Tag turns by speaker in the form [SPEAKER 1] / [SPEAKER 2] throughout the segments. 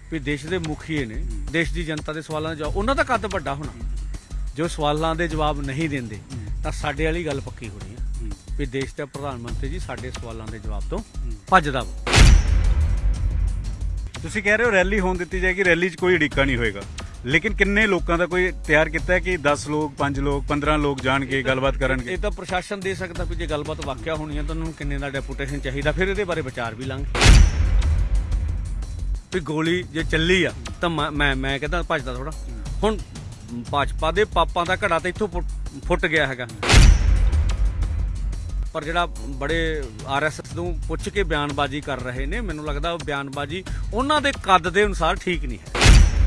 [SPEAKER 1] ਵੀ ਦੇਸ਼ ਦੇ ਮੁਖੀਏ ਨੇ, ਦੇਸ਼ ਦੀ ਜਨਤਾ ਦੇ ਸਵਾਲਾਂ ਦੇ ਜਵਾਬ ਉਹਨਾਂ ਦਾ ਕੱਦ ਵੱਡਾ ਹੋਣਾ। ਜੋ ਸਵਾਲਾਂ ਦੇ ਜਵਾਬ ਨਹੀਂ ਦਿੰਦੇ ਤਾਂ ਸਾਡੇ ਵਾਲੀ ਗੱਲ ਪੱਕੀ ਹੋਣੀ ਆ ਵੀ ਦੇਸ਼ ਦਾ ਪ੍ਰਧਾਨ ਮੰਤਰੀ ਜੀ ਸਾਡੇ ਸਵਾਲਾਂ ਦੇ ਜਵਾਬ ਤੋਂ ਭੱਜਦਾ ਵਾ।
[SPEAKER 2] ਤੁਸੀਂ ਕਹਿ ਰਹੇ ਹੋ ਰੈਲੀ ਹੋਣ ਦਿੱਤੀ ਜਾਏਗੀ, ਰੈਲੀ 'ਚ ਕੋਈ ਉਡੀਕਾ ਨਹੀਂ ਹੋਏਗਾ, ਲੇਕਿਨ ਕਿੰਨੇ ਲੋਕਾਂ ਦਾ ਕੋਈ ਤਿਆਰ ਕੀਤਾ ਹੈ ਕਿ 10 ਲੋਕ 5 ਲੋਕ 15 ਲੋਕ ਜਾਣਗੇ ਗੱਲਬਾਤ ਕਰਨਗੇ?
[SPEAKER 1] ਇਹ ਤਾਂ ਪ੍ਰਸ਼ਾਸਨ ਦੇ ਸਕਦਾ ਵੀ ਜੇ ਗੱਲਬਾਤ ਵਾਕਿਆ ਹੋਣੀ ਹੈ ਤਾਂ ਉਹਨਾਂ ਨੂੰ ਕਿੰਨੇ ਦਾ ਡੈਪੂਟੇਸ਼ਨ ਚਾਹੀਦਾ, ਫਿਰ ਇਹਦੇ ਬਾਰੇ ਵਿਚਾਰ ਵੀ ਲਾਂਗੇ। ਵੀ ਗੋਲੀ ਜੇ ਚੱਲੀ ਆ ਤਾਂ ਮੈਂ ਕਹਿੰਦਾ ਭੱਜਦਾ ਥੋੜਾ। ਹੁਣ ਭਾਜਪਾ ਦੇ ਪਾਪਾਂ ਦਾ ਘੜਾ ਤਾਂ ਇੱਥੋਂ ਫੁੱਟ ਗਿਆ ਹੈਗਾ, ਪਰ ਜਿਹੜਾ ਬੜੇ RSS ਨੂੰ ਪੁੱਛ ਕੇ ਬਿਆਨਬਾਜ਼ੀ ਕਰ ਰਹੇ ਨੇ, ਮੈਨੂੰ ਲੱਗਦਾ ਉਹ ਬਿਆਨਬਾਜ਼ੀ ਉਹਨਾਂ ਦੇ ਕੱਦ ਦੇ ਅਨੁਸਾਰ ਠੀਕ ਨਹੀਂ ਹੈ।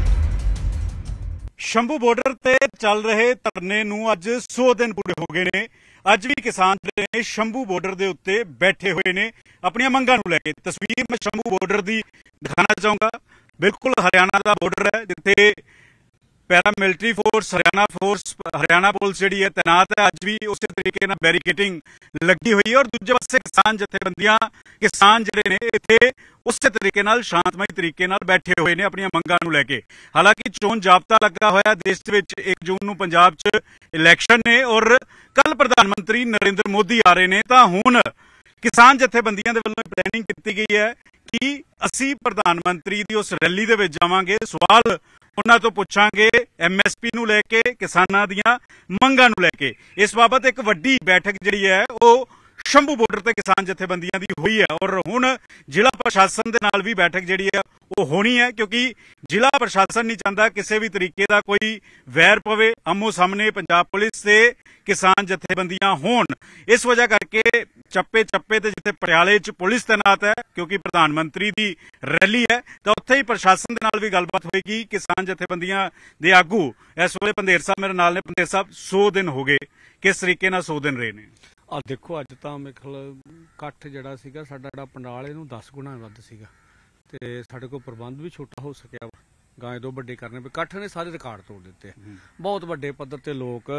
[SPEAKER 2] ਸ਼ੰਭੂ ਬਾਰਡਰ ਤੇ ਚੱਲ ਰਹੇ ਧਰਨੇ ਨੂੰ ਅੱਜ 100 ਦਿਨ ਪੂਰੇ ਹੋ ਗਏ ਨੇ। ਅੱਜ ਵੀ ਕਿਸਾਨ ਜਿਹੜੇ ਨੇ ਸ਼ੰਭੂ ਬਾਰਡਰ ਦੇ ਉੱਤੇ ਬੈਠੇ ਹੋਏ ਨੇ ਆਪਣੀਆਂ ਮੰਗਾਂ ਨੂੰ ਲੈ ਕੇ। ਤਸਵੀਰ ਮੈਂ ਸ਼ੰਭੂ ਬਾਰਡਰ ਦੀ ਦਿਖਾਣਾ ਚਾਹੂੰਗਾ। ਬਿਲਕੁਲ ਹਰਿਆਣਾ ਦਾ ਬਾਰਡਰ ਹੈ, ਜਿੱਥੇ ਪੈਰਾਮਿਲਟਰੀ ਫੋਰਸ ਹਰਿਆਣਾ ਪੁਲਿਸ ਜਿਹੜੀ ਹੈ ਤੈਨਾਤ ਹੈ। ਅੱਜ ਵੀ ਉਸੇ ਤਰੀਕੇ ਨਾਲ ਬੈਰੀਕੇਡਿੰਗ ਲੱਗੀ ਹੋਈ ਹੈ ਔਰ ਦੂਜੇ ਪਾਸੇ ਕਿਸਾਨ ਜਥੇਬੰਦੀਆਂ, ਕਿਸਾਨ ਜਿਹੜੇ ਨੇ ਇੱਥੇ ਉਸੇ ਤਰੀਕੇ ਨਾਲ ਸ਼ਾਂਤਮਈ ਤਰੀਕੇ ਨਾਲ ਬੈਠੇ ਹੋਏ ਨੇ ਆਪਣੀਆਂ ਮੰਗਾਂ ਨੂੰ ਲੈ ਕੇ। ਹਾਲਾਂਕਿ ਚੋਣ ਜਾਬਤਾ ਲੱਗਾ ਹੋਇਆ ਦੇਸ਼ ਦੇ ਵਿੱਚ 1 ਜੂਨ ਨੂੰ ਪੰਜਾਬ 'ਚ ਇਲੈਕਸ਼ਨ ਨੇ ਔਰ ਕੱਲ ਪ੍ਰਧਾਨ ਮੰਤਰੀ ਨਰਿੰਦਰ ਮੋਦੀ ਆ ਰਹੇ ਨੇ, ਤਾਂ ਹੁਣ ਕਿਸਾਨ ਜਥੇਬੰਦੀਆਂ ਦੇ ਵੱਲੋਂ ਪਲੈਨਿੰਗ ਕੀਤੀ ਗਈ ਹੈ ਕਿ ਅਸੀਂ ਪ੍ਰਧਾਨ ਮੰਤਰੀ ਦੀ ਉਸ ਰੈਲੀ ਦੇ ਵਿੱਚ ਜਾਵਾਂਗੇ, ਸਵਾਲ ਉਹਨਾਂ ਤੋਂ ਪੁੱਛਾਂਗੇ MSP ਨੂੰ ਲੈ ਕੇ, ਕਿਸਾਨਾਂ ਦੀਆਂ ਮੰਗਾਂ ਨੂੰ ਲੈ ਕੇ। ਇਸ ਬਾਬਤ ਇੱਕ ਵੱਡੀ ਬੈਠਕ ਜਿਹੜੀ ਹੈ ਉਹ ਸ਼ੰਭੂ ਬਾਰਡਰ ਤੇ ਕਿਸਾਨ ਜਥੇਬੰਦੀਆਂ ਦੀ ਹੋਈ ਹੈ ਔਰ ਹੁਣ ਜ਼ਿਲ੍ਹਾ ਪ੍ਰਸ਼ਾਸਨ ਦੇ ਨਾਲ ਵੀ ਬੈਠਕ ਜਿਹੜੀ ਹੈ ਉਹ ਹੋਣੀ ਹੈ, ਕਿਉਂਕਿ ਜ਼ਿਲ੍ਹਾ ਪ੍ਰਸ਼ਾਸਨ ਨਹੀਂ ਚਾਹੁੰਦਾ ਕਿਸੇ ਵੀ ਤਰੀਕੇ ਦਾ ਕੋਈ ਵੈਰ ਪਵੇ, ਆਮੋ ਸਾਹਮਣੇ ਪੰਜਾਬ ਪੁਲਿਸ ਤੇ ਕਿਸਾਨ ਜਥੇਬੰਦੀਆਂ ਹੋਣ। ਇਸ ਵਜ੍ਹਾ ਕਰਕੇ ਚੱਪੇ ਤੇ ਜਿੱਥੇ ਪਟਿਆਲੇ 'ਚ ਪੁਲਿਸ ਤੈਨਾਤ ਹੈ ਕਿਉਂਕਿ ਪ੍ਰਧਾਨ ਮੰਤਰੀ ਦੀ ਰੈਲੀ ਹੈ, ਤਾਂ ਉੱਥੇ ਹੀ ਪ੍ਰਸ਼ਾਸਨ ਦੇ ਨਾਲ ਵੀ ਗੱਲਬਾਤ ਹੋਏਗੀ। ਕਿਸਾਨ ਜਥੇਬੰਦੀਆਂ ਦੇ ਆਗੂ ਇਸ ਵੇਲੇ ਪੰਧੇਰ ਸਾਹਿਬ ਮੇਰੇ ਨਾਲ ਨੇ। ਪੰਧੇਰ ਸਾਹਿਬ, 100 ਦਿਨ ਹੋ ਗਏ, ਕਿਸ ਤਰੀਕੇ ਨਾਲ 100 ਦਿਨ ਰਹੇ ਨੇ?
[SPEAKER 1] ਆ ਦੇਖੋ, ਅੱਜ ਤਾਂ ਮੇਰੇ ਖਿਆਲ ਇਕੱਠ ਜਿਹੜਾ ਸੀਗਾ ਸਾਡਾ ਜਿਹੜਾ ਪੰਡਾਲ ਇਹਨੂੰ 10 ਗੁਣਾ ਵੱਧ ਸੀਗਾ ਤੇ ਸਾਡੇ ਕੋਲ ਪ੍ਰਬੰਧ ਵੀ ਛੋਟਾ ਹੋ ਸਕਿਆ ਵਾ। ਗਾਂ ਦੋ ਵੱਡੇ ਕਰਨੇ ਪਏ, ਇਕੱਠ ਨੇ ਸਾਰੇ ਰਿਕਾਰਡ ਤੋੜ ਦਿੱਤੇ। ਬਹੁਤ ਵੱਡੇ ਪੱਧਰ ਤੇ ਲੋਕ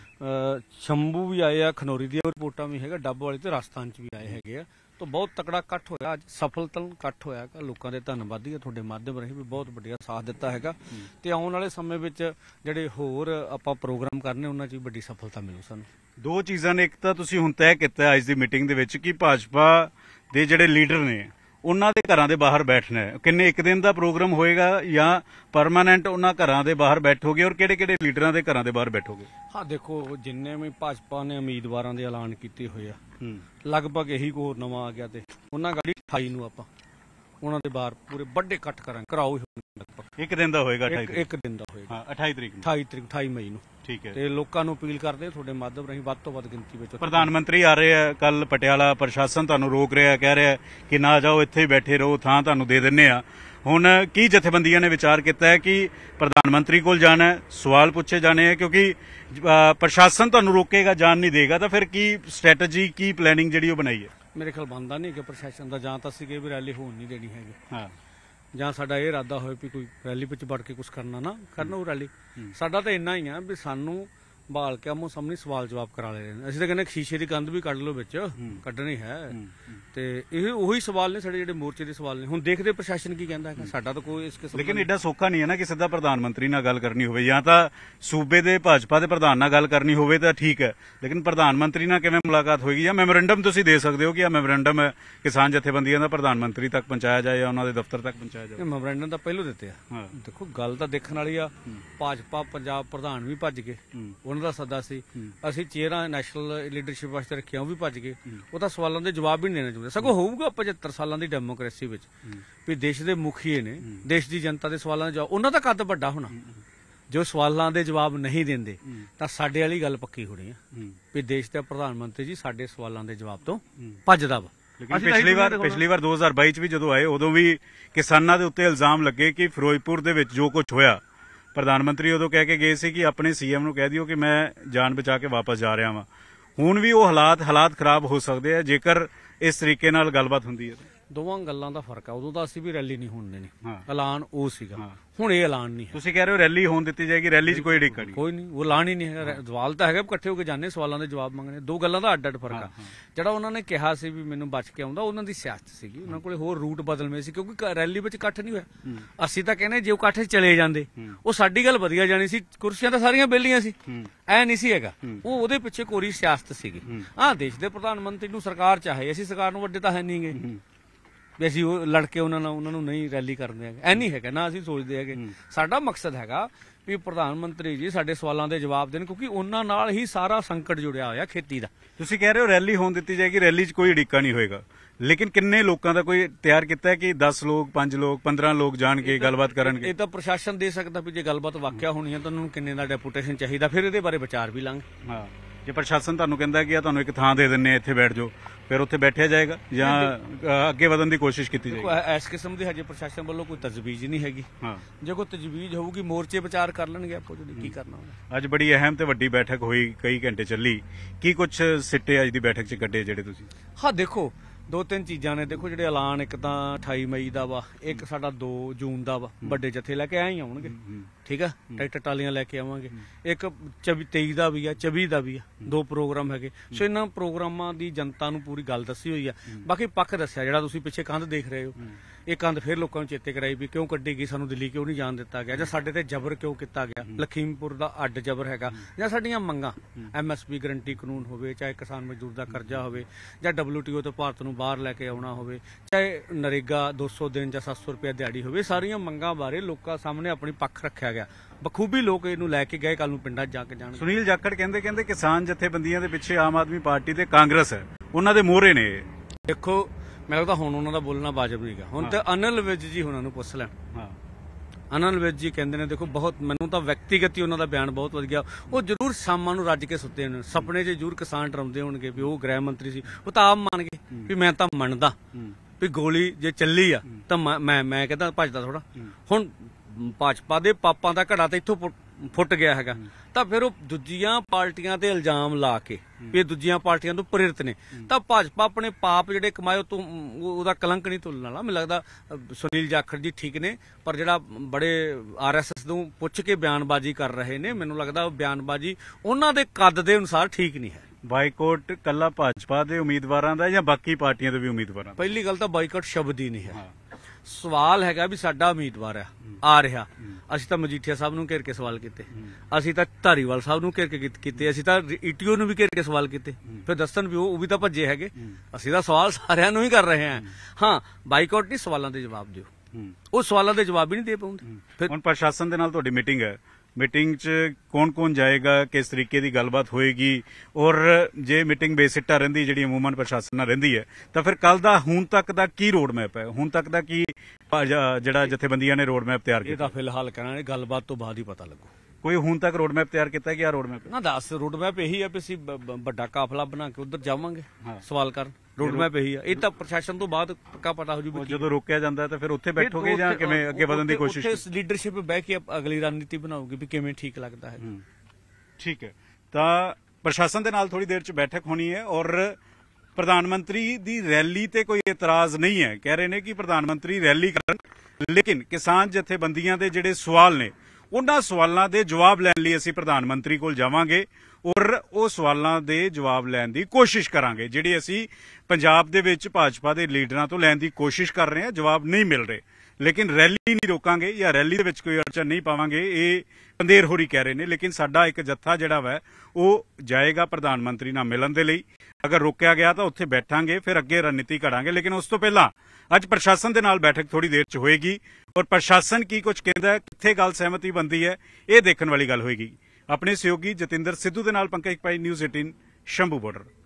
[SPEAKER 1] ਸ਼ੰਭੂ ਵੀ ਆਏ ਆ, ਖਨੌਰੀ ਦੀਆਂ ਰਿਪੋਰਟਾਂ ਵੀ ਹੈਗਾ, ਡੱਬ ਵਾਲੀ ਤੇ ਰਾਜਸਥਾਨ 'ਚ ਵੀ ਆਏ ਹੈਗੇ ਆ। ਤਾਂ ਬਹੁਤ ਤਕੜਾ ਇਕੱਠ ਹੋਇਆ ਅੱਜ, ਸਫਲਤਾ ਇਕੱਠ ਹੋਇਆ। ਲੋਕਾਂ ਦੇ ਧੰਨਵਾਦੀ ਆ, ਤੁਹਾਡੇ ਮਾਧਿਅਮ ਰਾਹੀਂ ਵੀ ਬਹੁਤ ਵੱਡਾ ਸਾਥ ਦਿੱਤਾ ਹੈਗਾ ਤੇ ਆਉਣ ਵਾਲੇ ਸਮੇਂ ਵਿੱਚ ਜਿਹੜੇ ਹੋਰ ਆਪਾਂ ਪ੍ਰੋਗਰਾਮ ਕਰਨੇ ਉਹਨਾਂ 'ਚ ਵੀ ਵੱਡੀ ਸਫਲਤਾ ਮਿਲੂ ਸਾਨੂੰ।
[SPEAKER 2] ਦੋ ਚੀਜ਼ਾਂ ਨੇ, ਇੱਕ ਤਾਂ ਤੁਸੀਂ ਹੁਣ ਤੈਅ ਕੀਤਾ ਅੱਜ ਦੀ ਮੀਟਿੰਗ ਦੇ ਵਿੱਚ ਕਿ ਭਾਜਪਾ ਦੇ ਜਿਹੜੇ ਲੀਡਰ ਨੇ ਉਹਨਾਂ ਦੇ ਘਰਾਂ ਦੇ ਬਾਹਰ ਬੈਠਣਾ ਹੈ। ਕਿੰਨੇ ਇੱਕ ਦਿਨ ਦਾ ਪ੍ਰੋਗਰਾਮ ਹੋਏਗਾ ਜਾਂ ਪਰਮਾਨੈਂਟ ਉਹਨਾਂ ਘਰਾਂ ਦੇ ਬਾਹਰ ਬੈਠੋਗੇ ਔਰ ਕਿਹੜੇ ਲੀਡਰਾਂ ਦੇ ਘਰਾਂ ਦੇ ਬਾਹਰ ਬੈਠੋਗੇ?
[SPEAKER 1] ਹਾਂ ਦੇਖੋ, ਜਿੰਨੇ ਵੀ ਭਾਜਪਾ ਨੇ ਉਮੀਦਵਾਰਾਂ ਦੇ ਐਲਾਨ ਕੀਤੇ ਹੋਏ ਆ, ਲਗਭਗ ਇਹੀ ਕੋਈ ਹੋਰ ਨਵਾਂ ਆ ਗਿਆ ਤੇ ਉਹਨਾਂ ਗਾੜੀ 28 ਨੂੰ ਆਪਾਂ ਉਹਨਾਂ ਦੇ ਬਾਹਰ ਪੂਰੇ ਵੱਡੇ ਇਕੱਠ ਕਰਾਓ। ਲਗਭਗ
[SPEAKER 2] ਇੱਕ ਦਿਨ ਦਾ ਹੋਏਗਾ,
[SPEAKER 1] ਇੱਕ ਦਿਨ ਦਾ ਹੋਏਗਾ
[SPEAKER 2] 28 ਤਰੀਕ ਨੂੰ,
[SPEAKER 1] 28 ਮਈ ਨੂੰ।
[SPEAKER 2] ਠੀਕ ਹੈ।
[SPEAKER 1] ਤੇ ਲੋਕਾਂ ਨੂੰ ਅਪੀਲ ਕਰਦੇ ਤੁਹਾਡੇ ਮਾਧਿਅਮ ਰਾਹੀਂ ਵੱਧ ਤੋਂ ਵੱਧ ਗਿਣਤੀ ਵਿੱਚ।
[SPEAKER 2] ਪ੍ਰਧਾਨ ਮੰਤਰੀ ਆ ਰਹੇ ਆ ਕੱਲ ਪਟਿਆਲਾ, ਪ੍ਰਸ਼ਾਸਨ ਤੁਹਾਨੂੰ ਰੋਕ ਰਿਹਾ, ਕਹਿ ਰਿਹਾ ਕਿ ਨਾ ਜਾਓ, ਇੱਥੇ ਹੀ ਬੈਠੇ ਰਹੋ, ਥਾਂ ਤੁਹਾਨੂੰ ਦੇ ਦਿੰਨੇ ਆ। ਹੁਣ ਕੀ ਜਥੇਬੰਦੀਆਂ ਨੇ ਵਿਚਾਰ ਕੀਤਾ ਹੈ ਕਿ ਪ੍ਰਧਾਨ ਮੰਤਰੀ ਕੋਲ ਜਾਣਾ ਹੈ, ਸਵਾਲ ਪੁੱਛੇ ਜਾਣੇ ਹੈ, ਕਿਉਂਕਿ ਪ੍ਰਸ਼ਾਸਨ ਤੁਹਾਨੂੰ ਰੋਕੇਗਾ, ਜਾਣ ਨਹੀਂ ਦੇਗਾ, ਤਾਂ ਫਿਰ ਕੀ ਸਟ੍ਰੈਟਜੀ, ਕੀ ਪਲੈਨਿੰਗ ਜਿਹੜੀ ਉਹ ਬਣਾਈ ਹੈ? ਮੇਰੇ
[SPEAKER 1] ਖਿਆਲ ਬਣਦਾ ਨਹੀਂ ਕਿ ਪ੍ਰਸ਼ਾਸਨ ਦਾ, ਜਾਂ ਤਾਂ ਅਸੀਂ ਵੀ ਰੈਲੀ ਹੋਣ ਨਹੀਂ ਦੇਣੀ ਹੈਗੀ,
[SPEAKER 2] ਹਾਂ,
[SPEAKER 1] ਜਾਂ ਸਾਡਾ ਇਹ ਇਰਾਦਾ ਹੋਏ ਵੀ ਕੋਈ ਰੈਲੀ ਵਿੱਚ ਵੜ ਕੇ ਕੁਝ ਕਰਨਾ ਨਾ ਕਰਨਾ। ਉਹ ਰੈਲੀ ਸਾਡਾ ਤਾਂ ਇੰਨਾ ਹੀ ਆ ਵੀ ਸਾਨੂੰ ਬਾਲ ਕੇ ਆਮੋ ਸਾਹਮਣੇ ਸਵਾਲ ਜਵਾਬ ਕਰਾ ਲੈ ਰਹੇ ਨੇ। ਅਸੀਂ ਤਾਂ ਕਹਿੰਦੇ ਸ਼ੀਸ਼ੇ ਦੀ ਕੰਧ ਵੀ ਕੱਢ ਲਓ, ਵਿੱਚ ਕੱਢਣੀ ਹੈ। ਤੇ ਇਹ ਉਹੀ ਸਵਾਲ ਨੇ ਸਾਡੇ ਜਿਹੜੇ ਮੋਰਚੇ ਦੇ ਸਵਾਲ ਨੇ। ਹੁਣ ਦੇਖਦੇ ਪ੍ਰਸ਼ਾਸਨ ਕੀ ਕਹਿੰਦਾ ਹੈ, ਸਾਡਾ ਤਾਂ ਕੋਈ ਇਸ ਕਿਸਮ।
[SPEAKER 2] ਲੇਕਿਨ ਏਡਾ ਸੌਖਾ ਨਹੀਂ ਹੈ ਨਾ ਕਿ ਸਿੱਧਾ ਪ੍ਰਧਾਨ ਮੰਤਰੀ ਨਾਲ ਗੱਲ ਕਰਨੀ ਹੋਵੇ, ਜਾਂ ਤਾਂ ਸੂਬੇ ਦੇ ਭਾਜਪਾ ਦੇ ਪ੍ਰਧਾਨ ਨਾਲ ਗੱਲ ਕਰਨੀ ਹੋਵੇ ਤਾਂ ਠੀਕ ਹੈ, ਲੇਕਿਨ ਪ੍ਰਧਾਨ ਮੰਤਰੀ ਨਾਲ ਕਿਵੇਂ ਮੁਲਾਕਾਤ ਹੋਏਗੀ? ਜਾਂ ਮੈਮੋਰੈਂਡਮ ਤੁਸੀਂ ਦੇ ਸਕਦੇ ਹੋ ਕਿ ਇਹ ਮੈਮੋਰੈਂਡਮ ਕਿਸਾਨ ਜਥੇਬੰਦੀਆਂ ਦਾ ਪ੍ਰਧਾਨ ਮੰਤਰੀ ਤੱਕ ਪਹੁੰਚਾਇਆ ਜਾਏ ਜਾਂ ਉਹਨਾਂ ਦੇ ਦਫ਼ਤਰ ਤੱਕ ਪਹੁੰਚਾਇਆ ਜਾਏ?
[SPEAKER 1] ਮੈਮੋਰੈਂਡਮ ਤਾਂ ਪਹਿਲੋਂ ਦਿੱਤੇ ਆ। ਦੇਖੋ, ਗੱਲ ਤਾਂ ਦੇਖਣ ਵਾਲੀ ਆ। ਭਾਜਪਾ ਪੰਜਾਬ ਪ੍ਰਧਾਨ ਵੀ ਭੱਜ ਗਏ, ਉਹਨਾਂ ਦਾ ਸੱਦਾ ਸੀ। ਅਸੀਂ ਚੇਅਰਾਂ ਨੈਸ਼ਨਲ ਲੀਡਰਸ਼ਿਪ ਵਾਸਤੇ ਰੱਖਿਆ, ਉਹ ਵੀ ਭੱਜ ਗਏ। ਉਹ ਤਾਂ ਸਵਾਲਾਂ ਦੇ ਜਵਾਬ ਵੀ ਨਹੀਂ ਦੇਣਾ ਚਾਹੁੰਦੇ। ਸਗੋਂ ਹੋਊਗਾ 75 ਸਾਲਾਂ ਦੀ ਡੈਮੋਕ੍ਰੇਸੀ ਵਿੱਚ ਵੀ ਦੇਸ਼ ਦੇ ਮੁਖੀਏ ਨੇ, ਦੇਸ਼ ਦੀ ਜਨਤਾ ਦੇ ਸਵਾਲਾਂ ਦੇ ਜਵਾਬ ਉਹਨਾਂ ਦਾ ਕੱਦ ਵੱਡਾ ਹੋਣਾ। ਜੋ ਸਵਾਲਾਂ ਦੇ ਜਵਾਬ ਨਹੀਂ ਦਿੰਦੇ ਤਾਂ ਸਾਡੇ ਵਾਲੀ ਗੱਲ ਪੱਕੀ ਹੋਣੀ ਆ ਵੀ ਦੇਸ਼ ਦਾ ਪ੍ਰਧਾਨ ਮੰਤਰੀ ਜੀ ਸਾਡੇ ਸਵਾਲਾਂ ਦੇ ਜਵਾਬ ਤੋਂ ਭੱਜਦਾ ਵਾ।
[SPEAKER 2] ਪਿਛਲੀ ਵਾਰ 2022 ਚ ਵੀ ਜਦੋਂ ਆਏ ਉਦੋਂ ਵੀ ਕਿਸਾਨਾਂ ਦੇ ਉੱਤੇ ਇਲਜ਼ਾਮ ਲੱਗੇ ਕਿ ਫਿਰੋਜ਼ਪੁਰ ਦੇ ਵਿੱਚ ਜੋ ਕੁਝ ਹੋਇਆ, ਪ੍ਰਧਾਨ ਮੰਤਰੀ ਉਦੋਂ ਕਹਿ ਕੇ ਗਏ ਸੀ ਕਿ ਆਪਣੇ CM ਨੂੰ ਕਹਿ ਦਿਓ ਕਿ ਮੈਂ ਜਾਨ ਬਚਾ ਕੇ ਵਾਪਸ ਜਾ ਰਿਹਾ ਵਾਂ। ਹੁਣ ਵੀ ਉਹ ਹਾਲਾਤ ਖਰਾਬ ਹੋ ਸਕਦੇ ਆ ਜੇਕਰ ਇਸ ਤਰੀਕੇ ਨਾਲ ਗੱਲਬਾਤ ਹੁੰਦੀ ਹੈ।
[SPEAKER 1] ਦੋਵਾਂ ਗੱਲਾਂ ਦਾ ਫਰਕ ਆ। ਉਦੋਂ ਤਾਂ ਅਸੀਂ ਵੀ ਰੈਲੀ ਨਹੀਂ ਹੋਣ ਦੇਣੀ,
[SPEAKER 2] ਹਾਂ।
[SPEAKER 1] ਐਲਾਨ ਉਹ ਸੀਗਾ, ਹੁਣ ਇਹ ਐਲਾਨ ਨਹੀਂ ਹੈ।
[SPEAKER 2] ਤੁਸੀਂ ਕਹਿ ਰਹੇ ਹੋ ਰੈਲੀ ਹੋਣ ਦਿੱਤੀ ਜਾਏਗੀ, ਰੈਲੀ 'ਚ ਕੋਈ ਢਿੱਕਾ ਨਹੀਂ?
[SPEAKER 1] ਕੋਈ ਨਹੀਂ, ਉਹ ਐਲਾਨ ਹੀ ਨਹੀਂ ਹੈਗਾ। ਸਵਾਲ ਤਾਂ ਹੈਗਾ, ਇਕੱਠੇ ਹੋ ਕੇ ਜਾਂਦੇ, ਸਵਾਲਾਂ ਦੇ ਜਵਾਬ ਮੰਗਣੇ, ਦੋ ਗੱਲਾਂ ਦਾ ਅੱਡ ਅੱਡ ਫਰਕ ਆ। ਜਿਹੜਾ ਉਹਨਾਂ ਨੇ ਕਿਹਾ ਸੀ ਵੀ ਮੈਨੂੰ ਬਚ ਕੇ ਆਉਂਦਾ, ਉਹਨਾਂ ਦੀ ਸਿਆਸਤ ਸੀਗੀ, ਉਹਨਾਂ ਕੋਲੇ ਹੋਰ ਰੂਟ ਬਦਲਵੇਂ ਸੀ, ਕਿਉਂਕਿ ਰੈਲੀ ਵਿੱਚ ਇਕੱਠ ਨਹੀਂ ਹੋਇਆ। ਅਸੀਂ ਤਾਂ ਕਹਿੰਦੇ ਜੇ ਉਹ ਇਕੱਠ ਚਲੇ ਜਾਂਦੇ, ਉਹ ਸਾਡੀ ਗੱਲ ਵਧੀਆ ਜਾਣੀ ਸੀ, ਕੁਰਸੀਆਂ ਤਾਂ ਸਾਰੀਆਂ ਵਿਹਲੀਆਂ ਸੀ, ਐ ਨਹੀਂ ਸੀ ਹੈਗਾ। ਉਹ ਉਹਦੇ ਪਿੱਛੇ ਕੋਰੀ ਸਿਆਸਤ ਸੀਗੀ। ਹਾਂ, ਦੇਸ਼ ਦੇ ਪ੍ਰਧਾਨ ਮੰਤਰੀ ਨੂੰ ਸਰਕਾਰ ਚਾਹੇ, ਅਸੀਂ ਸਰਕਾਰ ਨੂੰ ਵੱਡੇ ਤਾਂ ਹੈ ਨਹੀਂਗੇ ਵੀ ਅਸੀਂ ਉਹ ਲੜ ਕੇ ਉਹਨਾਂ ਨੂੰ ਨਹੀਂ ਰੈਲੀ ਕਰਦੇ ਹੈਗੇ, ਐ ਨਹੀਂ ਹੈਗਾ ਨਾ। ਅਸੀਂ ਸੋਚਦੇ ਹੈਗੇ ਸਾਡਾ ਮਕਸਦ ਹੈਗਾ ਵੀ ਪ੍ਰਧਾਨ ਮੰਤਰੀ ਜੀ ਸਾਡੇ ਸਵਾਲਾਂ ਦੇ ਜਵਾਬ ਦੇਣ, ਕਿਉਂਕਿ ਉਹਨਾਂ ਨਾਲ ਹੀ ਸਾਰਾ ਸੰਕਟ ਜੁੜਿਆ ਹੋਇਆ ਖੇਤੀ ਦਾ।
[SPEAKER 2] ਤੁਸੀਂ ਕਹਿ ਰਹੇ ਹੋ ਰੈਲੀ ਹੋਣ ਦਿੱਤੀ ਜਾਏਗੀ, ਰੈਲੀ 'ਚ ਕੋਈ ਢਿੱਕਾ ਨਹੀਂ ਹੋਏਗਾ, ਲੇਕਿਨ ਕਿੰਨੇ ਲੋਕਾਂ ਦਾ ਕੋਈ ਤਿਆਰ ਕੀਤਾ ਹੈ ਕਿ 10 ਲੋਕ, 5 ਲੋਕ, 15 ਲੋਕ ਜਾਣ ਕੇ ਗੱਲਬਾਤ ਕਰਨਗੇ?
[SPEAKER 1] ਇਹ ਤਾਂ ਪ੍ਰਸ਼ਾਸਨ ਦੇ ਸਕਦਾ ਵੀ ਜੇ ਗੱਲਬਾਤ ਵਾਕਿਆ ਹੋਣੀ ਹੈ ਤਾਂ ਉਹਨਾਂ ਨੂੰ ਕਿੰਨੇ ਦਾ ਡੈਪੂਟੇਸ਼ਨ ਚਾਹੀਦਾ, ਫਿਰ ਇਹਦੇ ਬਾਰੇ ਵਿਚਾਰ ਵੀ ਲਾਂਗੇ।
[SPEAKER 2] ਹਾਂ, ਜੇ ਪ੍ਰਸ਼ਾਸਨ ਤੁਹਾਨੂੰ ਕਹਿੰਦਾ ਕਿ ਤੁਹਾਨੂੰ ਇੱਕ ਥਾਂ ਦੇ ਦਿੰਨੇ, ਇੱਥੇ ਬੈਠ ਜਾਓ, ਫਿਰ ਉੱਥੇ ਬੈਠਿਆ ਜਾਏਗਾ ਜਾਂ ਅੱਗੇ ਵਧਣ ਦੀ ਕੋਸ਼ਿਸ਼ ਕੀਤੀ ਜਾਏਗੀ?
[SPEAKER 1] ਇਸ ਕਿਸਮ ਦੀ ਹਜੇ ਪ੍ਰਸ਼ਾਸਨ ਵੱਲੋਂ ਕੋਈ ਤਜਵੀਜ਼ ਨਹੀਂ ਹੈਗੀ।
[SPEAKER 2] ਹਾਂ,
[SPEAKER 1] ਜੇ ਕੋਈ ਤਜਵੀਜ਼ ਹੋਊਗੀ ਮੋਰਚੇ ਵਿਚਾਰ ਕਰ ਲੈਣਗੇ ਆਪੋ ਜਿਹੜੀ ਕੀ ਕਰਨਾ ਹੋਣਾ।
[SPEAKER 2] ਅੱਜ ਬੜੀ ਅਹਿਮ ਤੇ ਵੱਡੀ ਬੈਠਕ ਹੋਈ, ਕਈ ਘੰਟੇ ਚੱਲੀ, ਕੀ ਕੁਝ ਸਿੱਟੇ ਅੱਜ ਦੀ ਬੈਠਕ 'ਚ ਕੱਢੇ ਜਿਹੜੇ ਤੁਸੀਂ?
[SPEAKER 1] ਹਾਂ, ਦੇਖੋ ਦੋ ਤਿੰਨ ਚੀਜ਼ਾਂ ਨੇ। ਦੇਖੋ ਜਿਹੜੇ ਐਲਾਨ, ਇੱਕ ਤਾਂ 28 ਮਈ ਦਾ ਵਾ, ਇੱਕ ਸਾਡਾ 2 ਜੂਨ ਦਾ ਵਾ, ਵੱਡੇ ਜਥੇ ਲੈ ਕੇ ਆਏ ਹੀ ਆਉਣਗੇ, ਠੀਕ ਆ, ਟਰੈਕਟਰ ਟਾਲੀਆਂ ਲੈ ਕੇ ਆਵਾਂਗੇ। ਇੱਕ 23 ਦਾ ਵੀ ਆ, 24 ਦਾ ਵੀ ਆ, 2 ਪ੍ਰੋਗਰਾਮ ਹੈਗੇ। ਸੋ ਇਹਨਾਂ ਪ੍ਰੋਗਰਾਮਾਂ ਦੀ ਜਨਤਾ ਨੂੰ ਪੂਰੀ ਗੱਲ ਦੱਸੀ ਹੋਈ ਆ। ਬਾਕੀ ਪੱਖ ਦੱਸਿਆ, ਜਿਹੜਾ ਤੁਸੀਂ ਪਿੱਛੇ ਕੰਧ ਦੇਖ ਰਹੇ ਹੋ, ਇਹ ਕੰਧ ਫਿਰ ਲੋਕਾਂ ਨੂੰ ਚੇਤੇ ਕਰਾਈ ਵੀ ਕਿਉਂ ਕੱਢੀ ਗਈ, ਸਾਨੂੰ ਦਿੱਲੀ ਕਿਉਂ ਨਹੀਂ ਜਾਣ ਦਿੱਤਾ ਗਿਆ, ਜਾਂ ਸਾਡੇ ਤੇ ਜ਼ਬਰ ਕਿਉਂ ਕੀਤਾ ਗਿਆ, ਲਖੀਮਪੁਰ ਦਾ ਅੱਡ ਜ਼ਬਰ ਹੈਗਾ, ਜਾਂ ਸਾਡੀਆਂ ਮੰਗਾਂ MSP ਗਰੰਟੀ ਕਾਨੂੰਨ ਹੋਵੇ, ਚਾਹੇ ਕਿਸਾਨ ਮਜ਼ਦੂਰ ਦਾ ਕਰਜ਼ਾ ਹੋਵੇ, ਜਾਂ WTO ਤੋਂ ਭਾਰਤ ਨੂੰ ਬਾਹਰ ਲੈ ਕੇ ਆਉਣਾ ਹੋਵੇ, ਚਾਹੇ ਨਰੇਗਾ 200 ਦਿਨ ਜਾਂ 700 ਰੁਪਏ ਦਿਹਾੜੀ ਹੋਵੇ, ਸਾਰੀਆਂ ਮੰਗਾਂ ਬਾਰੇ ਲੋਕਾਂ ਸਾਹਮਣੇ ਆਪਣੀ ਪੱਖ ਰੱਖਿਆ ਗਿਆ। ਬਖੂਬੀ ਲੋਕ ਇਹਨੂੰ ਲੈ ਕੇ ਗਏ, ਕੱਲ ਨੂੰ ਪਿੰਡਾਂ 'ਚ ਜਾ ਕੇ ਜਾਣ।
[SPEAKER 2] ਸੁਨੀਲ ਜਾਖੜ ਕਹਿੰਦੇ ਕਿਸਾਨ ਜਥੇਬੰਦੀਆਂ ਦੇ ਪਿੱਛੇ ਆਮ ਆਦਮੀ ਪਾਰਟੀ ਤੇ ਕਾਂਗਰਸ ਹੈ, ਉਹਨਾਂ ਦੇ ਮੋਹਰੇ ਨੇ।
[SPEAKER 1] ਦੇਖੋ ਮੈਨੂੰ ਲੱਗਦਾ ਹੁਣ ਉਹਨਾਂ ਦਾ ਬੋਲਣਾ ਵਾਜਬ ਨਹੀਂਗਾ। ਹੁਣ ਤੇ ਅਨਿਲ ਵਿਜ ਜੀ ਉਹਨਾਂ ਨੂੰ ਪੁੱਛ ਲੈਣ। ਅਨਿਲ ਵਿਜ ਜੀ ਕਹਿੰਦੇ ਨੇ, ਦੇਖੋ ਬਹੁਤ, ਮੈਨੂੰ ਤਾਂ ਵਿਅਕਤੀਗਤ ਹੀ ਉਹਨਾਂ ਦਾ ਬਿਆਨ ਬਹੁਤ ਵਧੀਆ। ਉਹ ਜ਼ਰੂਰ ਸ਼ਾਮਾਂ ਨੂੰ ਰੱਜ ਕੇ ਸੁੱਤੇ ਹੋਣ, ਸੁਪਨੇ 'ਚ ਜ਼ਰੂਰ ਕਿਸਾਨ ਡਰਾਉਂਦੇ ਹੋਣਗੇ ਵੀ ਉਹ ਗ੍ਰਹਿ ਮੰਤਰੀ ਸੀ। ਉਹ ਤਾਂ ਆਪ ਮੰਨ ਗਏ ਵੀ ਮੈਂ ਤਾਂ ਮੰਨਦਾ ਵੀ ਗੋਲੀ ਜੇ ਚੱਲੀ ਆ ਤਾਂ ਮੈਂ ਕਹਿੰਦਾ ਭੱਜਦਾ ਥੋੜਾ। ਹੁਣ ਭਾਜਪਾ ਦੇ ਪਾਪਾਂ ਦਾ ਘੜਾ ਤਾਂ ਇੱਥੋਂ ਫੁੱਟ ਗਿਆ ਹੈਗਾ, ਤਾਂ ਫਿਰ ਉਹ ਦੂਜੀਆਂ ਪਾਰਟੀਆਂ ਤੇ ਇਲਜ਼ਾਮ ਲਾ ਕੇ ਵੀ ਇਹ ਦੂਜੀਆਂ ਪਾਰਟੀਆਂ ਤੋਂ ਪ੍ਰੇਰਿਤ ਨੇ, ਤਾਂ ਭਾਜਪਾ ਆਪਣੇ ਪਾਪ ਜਿਹੜੇ ਕਮਾਏ ਤੋਂ ਉਹਦਾ ਕਲੰਕ ਨਹੀਂ ਤੁਲਣ ਵਾਲਾ। ਮੈਨੂੰ ਲੱਗਦਾ ਸੁਨੀਲ ਜਾਖੜ ਜੀ ਠੀਕ ਨੇ, ਪਰ ਜਿਹੜਾ ਬੜੇ RSS ਨੂੰ ਪੁੱਛ ਕੇ ਬਿਆਨਬਾਜ਼ੀ ਕਰ ਰਹੇ ਨੇ, ਮੈਨੂੰ ਲੱਗਦਾ ਉਹ ਬਿਆਨਬਾਜ਼ੀ ਉਹਨਾਂ ਦੇ ਕੱਦ ਦੇ ਅਨੁਸਾਰ ਠੀਕ ਨਹੀਂ ਹੈ।
[SPEAKER 2] ਬਾਈਕਾਟ ਕੱਲਾ ਭਾਜਪਾ ਦੇ ਉਮੀਦਵਾਰਾਂ ਦਾ ਜਾਂ ਬਾਕੀ ਪਾਰਟੀਆਂ ਦੇ ਵੀ ਉਮੀਦਵਾਰਾਂ ਦਾ?
[SPEAKER 1] ਪਹਿਲੀ ਗੱਲ ਤਾਂ ਬਾਈਕਾਟ ਸ਼ਬਦ ਹੀ ਨਹੀਂ ਹੈ। ਸਵਾਲ ਹੈਗਾ ਵੀ ਸਾਡਾ ਉਮੀਦਵਾਰ ਆ ਰਿਹਾ, ਅਸੀਂ ਤਾਂ ਮਜੀਠੀਆ ਸਾਹਿਬ ਨੂੰ ਘੇਰ ਕੇ ਸਵਾਲ ਕੀਤੇ, ਅਸੀਂ ਤਾਂ ਧਾਰੀਵਾਲ ਸਾਹਿਬ ਨੂੰ ਘੇਰ ਕੇ ਕੀਤੇ, ਅਸੀਂ ਤਾਂ ETO ਨੂੰ ਵੀ ਘੇਰ ਕੇ ਸਵਾਲ ਕੀਤੇ, ਫਿਰ ਦੱਸਣ ਵੀ ਉਹ ਵੀ ਤਾਂ ਭੱਜੇ ਹੈਗੇ। ਅਸੀਂ ਤਾਂ ਸਵਾਲ ਸਾਰਿਆਂ ਨੂੰ ਹੀ ਕਰ ਰਹੇ ਹਾਂ। ਹਾਂ, ਬਾਈਕਾਟ ਨਹੀਂ, ਸਵਾਲਾਂ ਦੇ ਜਵਾਬ ਦਿਓ। ਉਹ ਸਵਾਲਾਂ ਦੇ ਜਵਾਬ ਹੀ ਨਹੀਂ ਦੇ ਪਾਉਂਦੇ।
[SPEAKER 2] ਹੁਣ ਪ੍ਰਸ਼ਾਸਨ ਦੇ ਨਾਲ ਤੁਹਾਡੀ ਮੀਟਿੰਗ ਹੈ, ਮੀਟਿੰਗ 'ਚ ਕੌਣ ਜਾਏਗਾ, ਕਿਸ ਤਰੀਕੇ ਦੀ ਗੱਲਬਾਤ ਹੋਏਗੀ, ਔਰ ਜੇ ਮੀਟਿੰਗ ਬੇਸਿੱਟਾ ਰਹਿੰਦੀ ਜਿਹੜੀ ਅਮੂਮਨ ਪ੍ਰਸ਼ਾਸਨ ਨਾਲ ਰਹਿੰਦੀ ਹੈ, ਤਾਂ ਫਿਰ ਕੱਲ ਦਾ ਹੁਣ ਤੱਕ ਦਾ ਕੀ ਰੋਡ ਮੈਪ ਹੈ, ਹੁਣ ਤੱਕ ਦਾ ਕੀ ਜਿਹੜਾ ਜਥੇਬੰਦੀਆਂ ਨੇ ਰੋਡ ਮੈਪ ਤਿਆਰ ਕੀਤਾ?
[SPEAKER 1] ਇਹ ਤਾਂ ਫਿਲਹਾਲ ਕਰਾਂਗੇ, ਗੱਲਬਾਤ ਤੋਂ ਬਾਅਦ ਹੀ ਪਤਾ ਲੱਗੂ।
[SPEAKER 2] ਕੋਈ ਹੁਣ ਤੱਕ ਰੋਡ ਮੈਪ ਤਿਆਰ ਕੀਤਾ ਕਿ ਆ ਰੋਡ ਮੈਪ?
[SPEAKER 1] ਨਾ ਦੱਸ, ਰੋਡ ਮੈਪ ਇਹੀ ਆ ਵੀ ਅਸੀਂ ਵੱਡਾ ਕਾਫਲਾ ਬਣਾ ਕੇ ਉਧਰ ਜਾਵਾਂਗੇ ਸਵਾਲ ਕਰਨ। ਰੋਡ ਮੈਪ ਇਹੀ ਆ, ਇਹ ਤਾਂ ਪ੍ਰਸ਼ਾਸਨ ਤੋਂ ਬਾਅਦ ਪੱਕਾ ਪਤਾ ਹੋ ਜੂਗਾ।
[SPEAKER 2] ਜਦੋਂ ਰੋਕਿਆ ਜਾਂਦਾ ਤਾਂ ਫਿਰ ਉੱਥੇ ਬੈਠੋਗੇ ਜਾਂ ਕਿਵੇਂ ਅੱਗੇ ਵਧਣ ਦੀ ਕੋਸ਼ਿਸ਼?
[SPEAKER 1] ਉੱਥੇ ਲੀਡਰਸ਼ਿਪ ਬਹਿ ਕੇ ਅਗਲੀ ਰਣਨੀਤੀ ਬਣਾਉਗੀ ਵੀ ਕਿਵੇਂ ਠੀਕ ਲੱਗਦਾ ਹੈ।
[SPEAKER 2] ਠੀਕ ਹੈ, ਤਾਂ ਪ੍ਰਸ਼ਾਸਨ ਦੇ ਨਾਲ ਥੋੜੀ ਦੇਰ 'ਚ ਬੈਠਕ ਹੋਣੀ ਹੈ, ਔਰ ਪ੍ਰਧਾਨ ਮੰਤਰੀ ਦੀ ਰੈਲੀ ਤੇ ਕੋਈ ਇਤਰਾਜ਼ ਨਹੀਂ ਹੈ। ਕਹਿ ਰਹੇ ਨੇ ਕਿ ਪ੍ਰਧਾਨ ਮੰਤਰੀ ਰੈਲੀ ਕਰਨ, ਲੇਕਿਨ ਕਿਸਾਨ ਜਥੇਬੰਦੀਆਂ ਦੇ ਜਿਹੜੇ ਸਵਾਲ ਨੇ, ਉਹਨਾਂ ਸਵਾਲਾਂ ਦੇ ਜਵਾਬ ਲੈਣ ਲਈ ਅਸੀਂ ਪ੍ਰਧਾਨ ਮੰਤਰੀ ਕੋਲ ਜਾਵਾਂਗੇ, ਔਰ ਉਹ ਸਵਾਲਾਂ ਦੇ ਜਵਾਬ ਲੈਣ ਦੀ ਕੋਸ਼ਿਸ਼ ਕਰਾਂਗੇ ਜਿਹੜੇ ਅਸੀਂ ਪੰਜਾਬ ਦੇ ਵਿੱਚ ਭਾਜਪਾ ਦੇ ਲੀਡਰਾਂ ਤੋਂ ਲੈਣ ਦੀ ਕੋਸ਼ਿਸ਼ ਕਰ ਰਹੇ ਹਾਂ। ਜਵਾਬ ਨਹੀਂ ਮਿਲ ਰਹੇ, ਲੇਕਿਨ ਰੈਲੀ ਨਹੀਂ ਰੋਕਾਂਗੇ ਜਾਂ ਰੈਲੀ ਦੇ ਵਿੱਚ ਕੋਈ ਅੜਚਨ ਨਹੀਂ ਪਾਵਾਂਗੇ, ਇਹ ਪੰਦੇਰ ਹੋਰੀ ਕਹਿ ਰਹੇ ਨੇ। ਲੇਕਿਨ ਸਾਡਾ ਇੱਕ ਜੱਥਾ ਜਿਹੜਾ ਵਾ ਉਹ ਜਾਏਗਾ ਪ੍ਰਧਾਨ ਮੰਤਰੀ ਨਾਲ ਮਿਲਣ ਦੇ ਲਈ। ਅਗਰ ਰੋਕਿਆ ਗਿਆ ਤਾਂ ਉੱਥੇ ਬੈਠਾਂਗੇ, ਫਿਰ ਅੱਗੇ ਰਣਨੀਤੀ ਘੜਾਂਗੇ। ਲੇਕਿਨ ਉਸ ਤੋਂ ਪਹਿਲਾਂ ਅੱਜ ਪ੍ਰਸ਼ਾਸਨ ਦੇ ਨਾਲ ਬੈਠਕ ਥੋੜੀ ਦੇਰ 'ਚ ਹੋਏਗੀ, ਔਰ ਪ੍ਰਸ਼ਾਸਨ ਕੀ ਕੁਝ ਕਹਿੰਦਾ ਹੈ, ਕਿੱਥੇ ਗੱਲ ਸਹਿਮਤੀ ਬਣਦੀ ਹੈ, ਇਹ ਦੇਖਣ ਵਾਲੀ ਗੱਲ ਹੋਏਗੀ। ਆਪਣੇ ਸਹਿਯੋਗੀ ਜਤਿੰਦਰ ਸਿੱਧੂ ਦੇ ਨਾਲ ਪੰਕਜ ਪਾਈ, ਨਿਊਜ਼ 18 ਸ਼ੰਭੂ ਬਾਰਡਰ।